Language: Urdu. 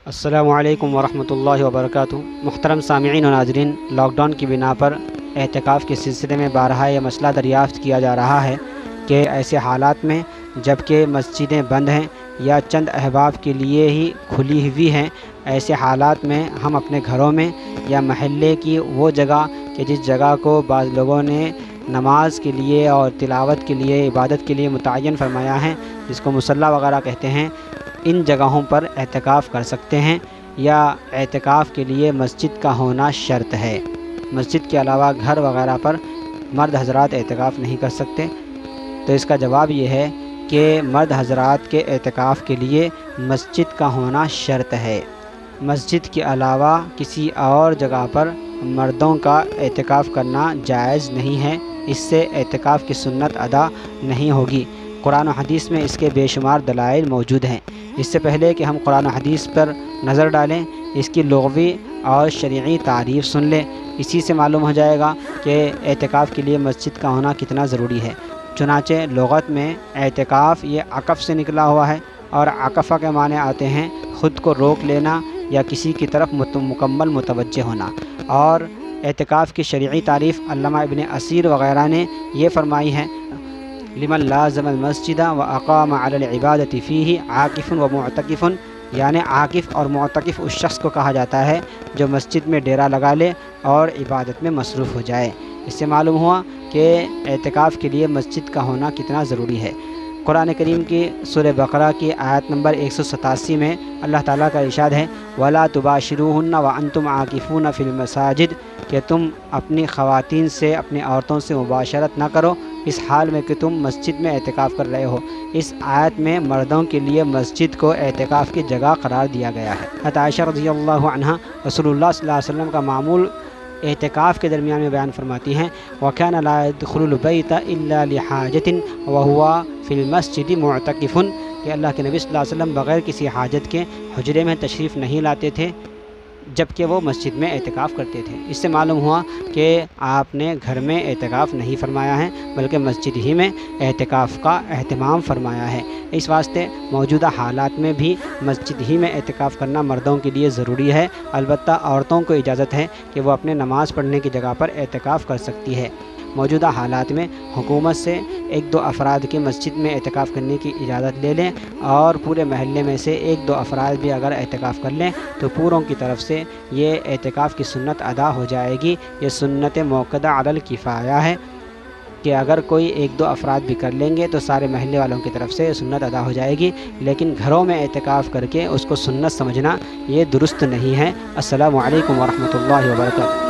السلام علیکم ورحمۃ اللہ وبرکاتہ۔ محترم سامعین و ناظرین، لاک ڈاؤن کی بنا پر اعتکاف کے سلسلے میں بارہا یہ مسئلہ دریافت کیا جا رہا ہے کہ ایسے حالات میں جب کہ مسجدیں بند ہیں یا چند احباب کے لیے ہی کھلی ہوئی ہیں، ایسے حالات میں ہم اپنے گھروں میں یا محلے کی وہ جگہ کہ جس جگہ کو بعض لوگوں نے نماز کے لیے اور تلاوت کے لیے، عبادت کے لیے متعین فرمایا ہے، جس کو مصلی وغیرہ کہتے ہیں، ان جگہوں پر اعتکاف کر سکتے ہیں یا اعتکاف کے لیے مسجد کا ہونا شرط ہے۔ مسجد کے علاوہ گھر وغیرہ پر مرد حضرات اعتکاف نہیں کر سکتے، تو اس کا جواب یہ ہے کہ مرد حضرات کے اعتکاف کے لیے مسجد کا ہونا شرط ہے۔ مسجد کے علاوہ کسی اور جگہ پر مردوں کا اعتکاف کرنا جائز نہیں ہے، اس سے اعتکاف کی سنت ادا نہیں ہوگی۔ قرآن و حدیث میں اس کے بے شمار دلائل موجود ہیں۔ اس سے پہلے کہ ہم قرآن و حدیث پر نظر ڈالیں، اس کی لغوی اور شرعی تعریف سن لیں، اسی سے معلوم ہو جائے گا کہ اعتکاف کے لیے مسجد کا ہونا کتنا ضروری ہے۔ چنانچہ لغت میں اعتکاف یہ عکف سے نکلا ہوا ہے، اور عکفہ کے معنی آتے ہیں خود کو روک لینا یا کسی کی طرف مکمل متوجہ ہونا۔ اور اعتکاف کی شرعی تعریف علامہ ابن اسیر وغیرہ نے یہ فرمائی ہے: لمن لازم المسجد واقام علی العبادۃ فیہ عاکف و معتکف، یعنی عاکف اور معتکف اس شخص کو کہا جاتا ہے جو مسجد میں ڈیرا لگا لے اور عبادت میں مصروف ہو جائے۔ اس سے معلوم ہوا کہ اعتکاف کے لیے مسجد کا ہونا کتنا ضروری ہے۔ قرآن کریم کی سورہ بقرہ کی آیت نمبر 187 میں اللہ تعالیٰ کا ارشاد ہے: وَلَا تُبَاشِرُوهُنَّ وَأَنْتُمْ عَاكِفُونَ فِي الْمَسَاجِدِ، کہ تم اپنی خواتین سے، اپنی عورتوں سے مباشرت نہ کرو اس حال میں کہ تم مسجد میں اعتکاف کر رہے ہو۔ اس آیت میں مردوں کے لیے مسجد کو اعتکاف کی جگہ قرار دیا گیا ہے۔ حضرت عائشہ رضی اللہ عنہا رسول اللہ صلی اللہ علیہ وسلم کا معمول اعتکاف کے درمیان میں بیان فرماتی ہیں: وَكَانَ لَا يَدْخُلُ الْبَيْتَ إِلَّا لِحَاجَةٍ وَهُوَ فِي الْمَسْجِدِ مُعْتَكِفٌ، کہ اللہ کے نبی صلی اللہ علیہ وسلم بغیر کسی حاجت کے حجرے میں تشریف نہیں لاتے تھے جبکہ وہ مسجد میں اعتکاف کرتے تھے۔ اس سے معلوم ہوا کہ آپ نے گھر میں اعتکاف نہیں فرمایا ہے بلکہ مسجد ہی میں اعتکاف کا اہتمام فرمایا ہے۔ اس واسطے موجودہ حالات میں بھی مسجد ہی میں اعتکاف کرنا مردوں کے لیے ضروری ہے، البتہ عورتوں کو اجازت ہے کہ وہ اپنے نماز پڑھنے کی جگہ پر اعتکاف کر سکتی ہے۔ موجودہ حالات میں حکومت سے 1-2 افراد کے مسجد میں اعتکاف کرنے کی اجازت لے لیں، اور پورے محلے میں سے 1-2 افراد بھی اگر اعتکاف کر لیں تو پوروں کی طرف سے یہ اعتکاف کی سنت ادا ہو جائے گی۔ یہ سنت موقدہ علی الکفایہ ہے کہ اگر کوئی 1-2 افراد بھی کر لیں گے تو سارے محلے والوں کی طرف سے سنت ادا ہو جائے گی، لیکن گھروں میں اعتکاف کر کے اس کو سنت سمجھنا یہ درست نہیں ہے۔ السلام علیکم ورحمۃ اللہ وبرکاتہ۔